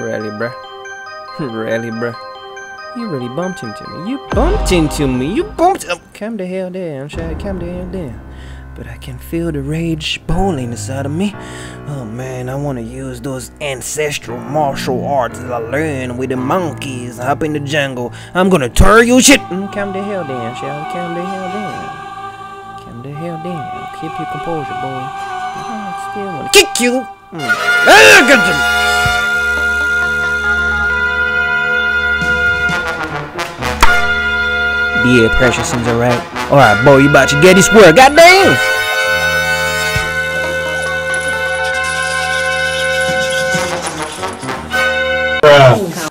Really, bruh? Really, bruh? You really bumped into me. You bumped into me. You bumped. Oh, calm the hell down, Shad. Calm the hell down. But I can feel the rage boiling inside of me. Oh man, I want to use those ancestral martial arts that I learned with the monkeys up in the jungle. I'm gonna tear you shit. Calm the hell down, Shad. Calm the hell down. Calm the hell down. Keep your composure, boy. I still wanna kick you. Yeah, pressure seems alright. Alright, boy, you about to get this work. Goddamn! Bruh.